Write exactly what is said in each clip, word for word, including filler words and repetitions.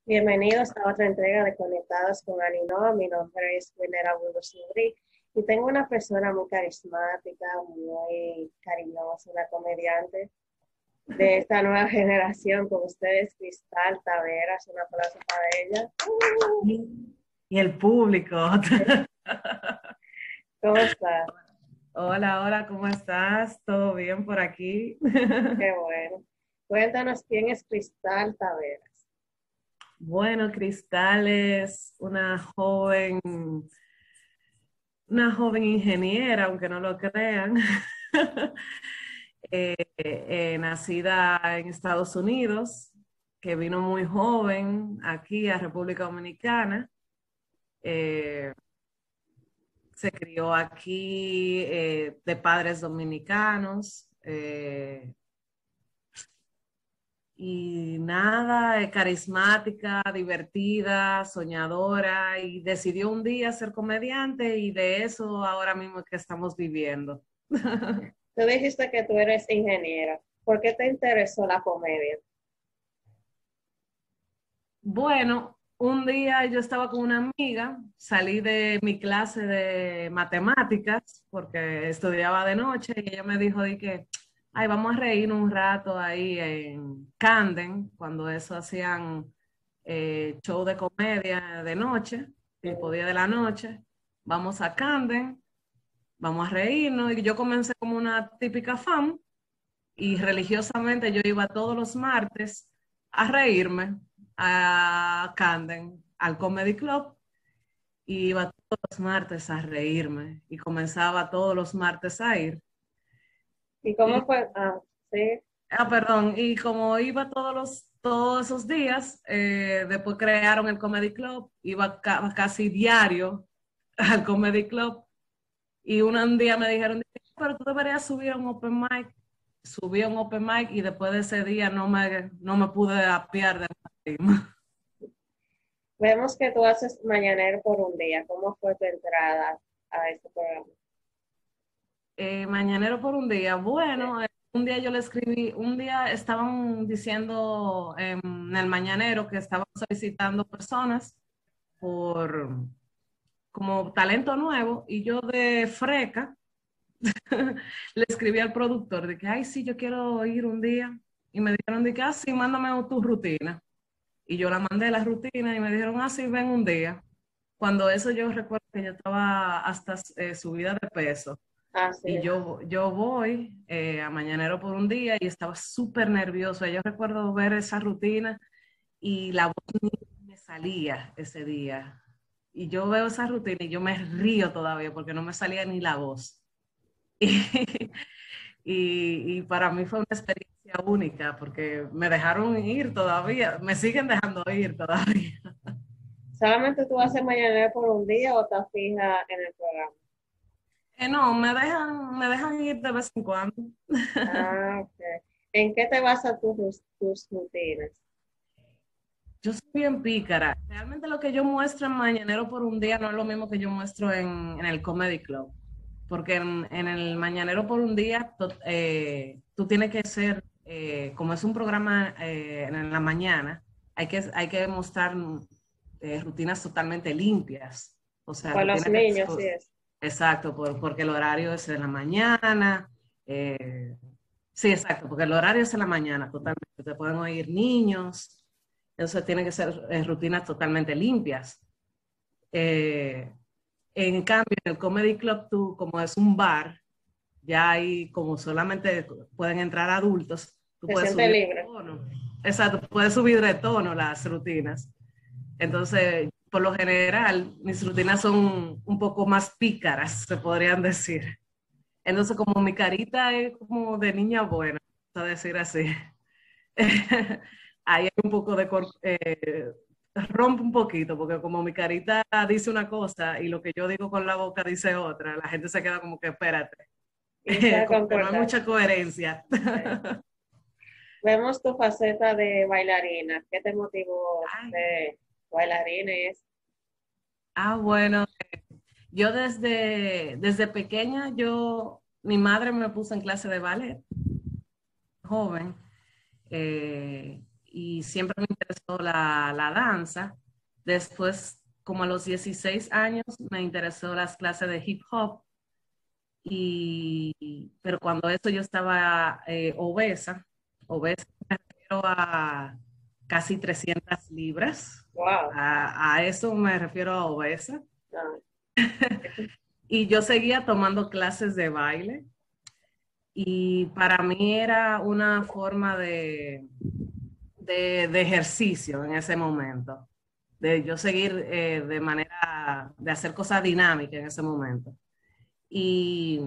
Bienvenidos a otra entrega de Conectados con Aninoa. Mi nombre es Winera Burgos Nubri y tengo una persona muy carismática, muy cariñosa, una comediante de esta nueva generación con ustedes, Cristal Taveras. Un aplauso para ella. Y el público. ¿Cómo está? Hola, hola, ¿cómo estás? ¿Todo bien por aquí? Qué bueno. Cuéntanos quién es Cristal Taveras. Bueno, Cristal es una joven, una joven ingeniera, aunque no lo crean, eh, eh, nacida en Estados Unidos, que vino muy joven aquí a República Dominicana. Eh, Se crió aquí eh, de padres dominicanos. Eh, y nada, eh, carismática, divertida, soñadora, y decidió un día ser comediante y de eso ahora mismo es que estamos viviendo. Tú dijiste que tú eres ingeniera. ¿Por qué te interesó la comedia? Bueno, un día yo estaba con una amiga, salí de mi clase de matemáticas porque estudiaba de noche y ella me dijo de que, ay, vamos a reír un rato ahí en Camden, cuando eso hacían eh, show de comedia de noche, tipo día de la noche, vamos a Camden, vamos a reírnos y yo comencé como una típica fan y religiosamente yo iba todos los martes a reírme a Camden, al Comedy Club, y iba todos los martes a reírme y comenzaba todos los martes a ir. ¿Y Y, cómo fue? Ah, sí. ah, perdón, y como iba todos los todos esos días, eh, después crearon el Comedy Club, iba ca- casi diario al Comedy Club y un día me dijeron, pero tú deberías subir a un open mic. Subí a un open mic y después de ese día no me, no me pude apiar de la tarima. Vemos que tú haces Mañanero por un día. ¿Cómo fue tu entrada a este programa? Eh, mañanero por un día. Bueno, eh, un día yo le escribí, un día estaban diciendo em, en el mañanero que estaban solicitando personas por como talento nuevo y yo de freca le escribí al productor de que, ay, sí, yo quiero ir un día. Y me dijeron de que, ah, sí, mándame tu rutina. Y yo la mandé la rutina y me dijeron, ah, sí, ven un día. Cuando eso yo recuerdo que yo estaba hasta eh, subida de peso. Así Y es. yo, yo voy eh, a Mañanero por un día y estaba súper nerviosa. Yo recuerdo ver esa rutina y la voz ni me salía ese día. Y yo veo esa rutina y yo me río todavía porque no me salía ni la voz. Y, y para mí fue una experiencia única porque me dejaron ir todavía, me siguen dejando ir todavía. ¿Solamente tú haces Mañanero por un día o estás fija en el programa? Eh, no, me dejan, me dejan ir de vez en cuando. Ah, ok. ¿En qué te basas tus, tus rutinas? Yo soy bien pícara. Realmente lo que yo muestro en Mañanero por un día no es lo mismo que yo muestro en, en el Comedy Club. Porque en, en el Mañanero por un día to- eh, tú tienes que ser, eh, como es un programa eh, en la mañana, hay que, hay que mostrar eh, rutinas totalmente limpias. O sea, Con los rutinas que... niños, sí es. Exacto, por- porque el horario es en la mañana. eh, sí, exacto, porque el horario es en la mañana, totalmente. Te pueden oír niños. Entonces tienen que ser eh, rutinas totalmente limpias. Eh, en cambio, en el Comedy Club, tú, como es un bar, ya ahí como solamente pueden entrar adultos, tú Se puedes siente subir de libre. tono. Exacto, puedes subir de tono las rutinas. Entonces, por lo general, mis rutinas son un poco más pícaras, se podrían decir. Entonces, como mi carita es como de niña buena, a decir así, ahí hay un poco de... cor- eh, rompe un poquito, porque como mi carita dice una cosa y lo que yo digo con la boca dice otra, la gente se queda como que espérate, Quizá como que no hay concordar. mucha coherencia. Sí. Vemos tu faceta de bailarina. ¿Qué te motivó Ay, de bailarines? ah, bueno, yo desde, desde pequeña, yo, mi madre me puso en clase de ballet, joven, eh, y siempre me interesó la, la danza. Después, como a los dieciséis años, me interesó las clases de hip hop, y, pero cuando eso yo estaba eh, obesa, obesa me refiero a casi trescientas libras, Wow. a, a eso me refiero a obesa, Ah, y yo seguía tomando clases de baile, y para mí era una forma de, de, de ejercicio en ese momento, de yo seguir eh, de manera, de hacer cosas dinámicas en ese momento. Y,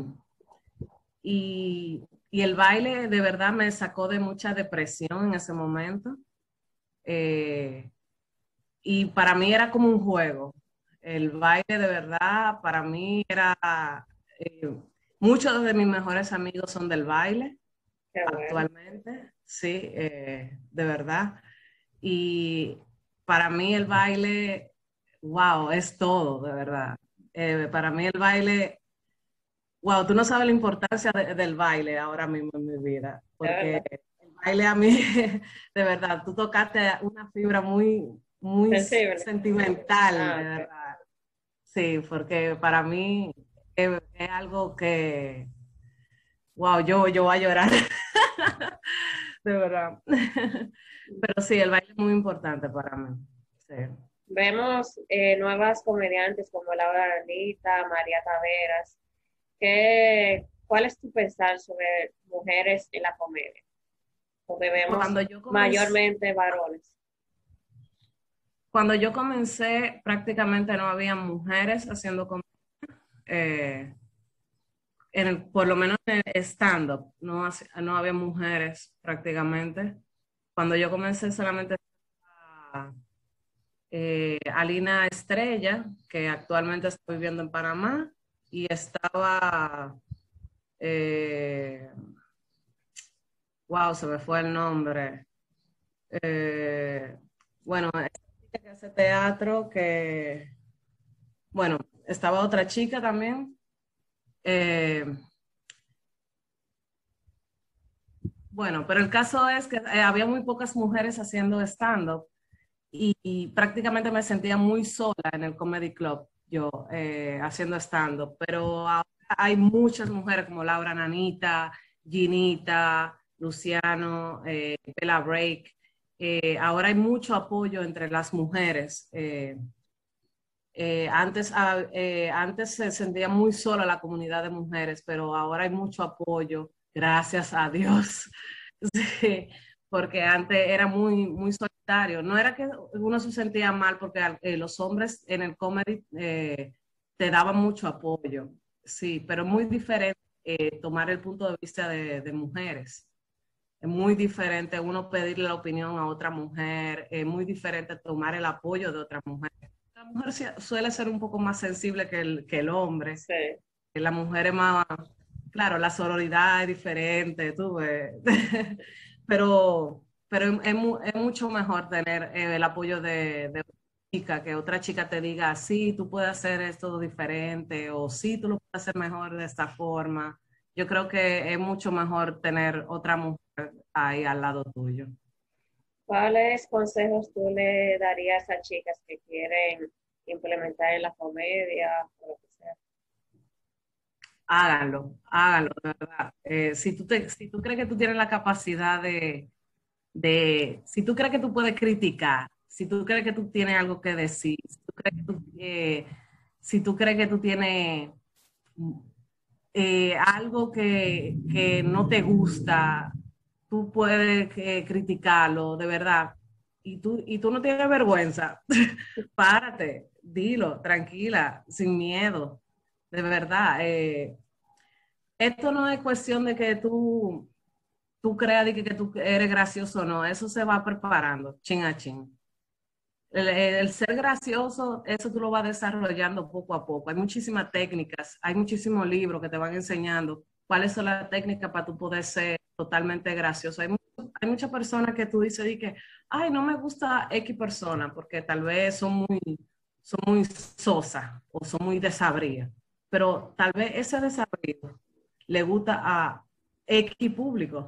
y, y el baile de verdad me sacó de mucha depresión en ese momento. Eh, y para mí era como un juego. El baile de verdad para mí era... eh, muchos de mis mejores amigos son del baile qué bueno. actualmente, sí, eh, de verdad. Y para mí el baile, wow, es todo, de verdad. Eh, para mí el baile, wow, tú no sabes la importancia de- del baile ahora mismo en mi vida, De porque verdad. el baile a mí, de verdad, tú tocaste una fibra muy, muy Sensible. sentimental, Ah, de ok. verdad. Sí, porque para mí es, es algo que, wow, yo, yo voy a llorar, de verdad. Pero sí, el baile es muy importante para mí. Sí. Vemos eh, nuevas comediantes como Laura Anita, María Taveras. ¿Qué, cuál es tu pensar sobre mujeres en la comedia? Porque vemos Cuando yo comencé, mayormente varones. cuando yo comencé, prácticamente no había mujeres haciendo comedia, eh, en el- por lo menos en el stand-up, no, hace- no había mujeres prácticamente. Cuando yo comencé solamente a eh, Alina Estrella, que actualmente está viviendo en Panamá, y estaba, eh, wow, se me fue el nombre. Eh, bueno, esta chica que hace teatro, que, bueno, estaba otra chica también. eh, bueno, pero el caso es que eh, había muy pocas mujeres haciendo stand-up, y, y prácticamente me sentía muy sola en el Comedy Club, yo eh, haciendo stand-up, pero ahora hay muchas mujeres como Laura Nanita, Ginita, Luciano, eh, Bella Break. Eh, ahora hay mucho apoyo entre las mujeres. Eh, eh, antes, ah, eh, antes se sentía muy sola la comunidad de mujeres, pero ahora hay mucho apoyo, gracias a Dios. Sí, porque antes era muy, muy solitario. No era que uno se sentía mal porque eh, los hombres en el comedy eh, te daban mucho apoyo, sí, pero es muy diferente eh, tomar el punto de vista de, de mujeres. Es muy diferente uno pedirle la opinión a otra mujer, es muy diferente tomar el apoyo de otra mujer. La mujer sí- suele ser un poco más sensible que el, que el hombre. Sí. La mujer es más, claro, la sororidad es diferente, tú ves. Pero, pero es, mu- es mucho mejor tener eh, el apoyo de, de una chica, que otra chica te diga, sí, tú puedes hacer esto diferente, o sí, tú lo puedes hacer mejor de esta forma. Yo creo que es mucho mejor tener otra mujer ahí al lado tuyo. ¿Cuáles consejos tú le darías a chicas que quieren implementar en la comedia o lo que sea? Háganlo, háganlo, de verdad. Eh, si tú te- si tú crees que tú tienes la capacidad de, de, si tú crees que tú puedes criticar, si tú crees que tú tienes algo que decir, si tú crees que tú, eh, si tú crees que tú tienes eh, algo que, que no te gusta, tú puedes eh, criticarlo, de verdad. Y tú, y tú no tienes vergüenza. Párate, dilo, tranquila, sin miedo, de verdad. Eh, esto no es cuestión de que tú, tú creas de que, que tú eres gracioso, no, eso se va preparando, chin a chin. El, el ser gracioso, eso tú lo vas desarrollando poco a poco. Hay muchísimas técnicas, hay muchísimos libros que te van enseñando cuáles son las técnicas para tú poder ser totalmente gracioso. Hay, mu- hay muchas personas que tú dices y que, ay, no me gusta X persona porque tal vez son muy, son muy sosas o son muy desabridas, pero tal vez ese desabrido le gusta a X público.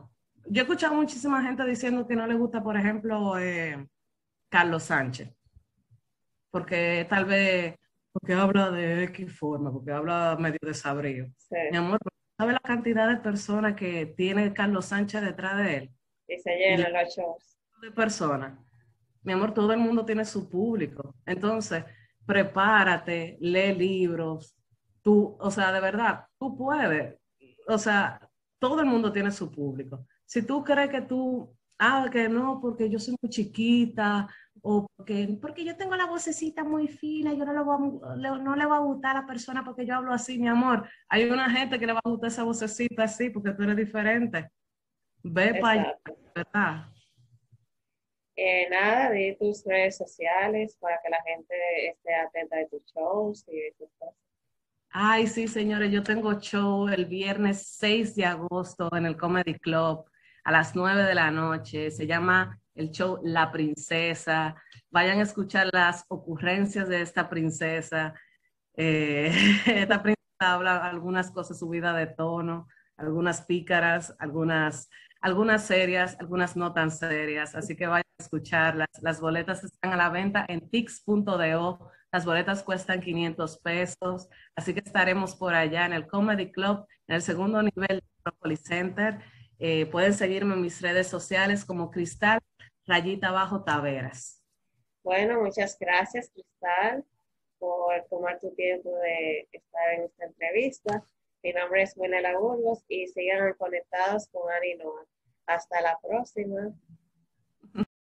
yo he escuchado muchísima gente diciendo que no le gusta, por ejemplo, eh, Carlos Sánchez, porque tal vez, porque habla de X forma, porque habla medio desabrido. Sí, Mi amor, ¿sabe la cantidad de personas que tiene Carlos Sánchez detrás de él? y se Y la llenan los shows. de personas. Mi amor, todo el mundo tiene su público. Entonces, prepárate, lee libros. Tú, o sea, de verdad, tú puedes. O sea, todo el mundo tiene su público. Si tú crees que tú, ah, que no, porque yo soy muy chiquita, o porque, porque yo tengo la vocecita muy fina, yo no le, voy a, le- no le va a gustar a la persona porque yo hablo así, mi amor. Hay una gente que le va a gustar esa vocecita así porque tú eres diferente. Ve para allá, Exacto. ¿verdad? Eh, nada, di tus redes sociales para que la gente esté atenta de tus shows y de tus cosas. Ay, sí, señores, yo tengo show el viernes seis de agosto en el Comedy Club a las nueve de la noche. Se llama el show La Princesa. Vayan a escuchar las ocurrencias de esta princesa. Eh, esta princesa habla algunas cosas subidas de tono, algunas pícaras, algunas, algunas serias, algunas no tan serias. Así que vayan a escucharlas. Las boletas están a la venta en tix punto do. Las boletas cuestan quinientos pesos. Así que estaremos por allá en el Comedy Club, en el segundo nivel del Propolis Center. Eh, pueden seguirme en mis redes sociales como Cristal Rayita Bajo Taveras. Bueno, muchas gracias, Cristal, por tomar tu tiempo de estar en esta entrevista. Mi nombre es Winela Burgos y sigan conectados con Ani Noa. Hasta la próxima.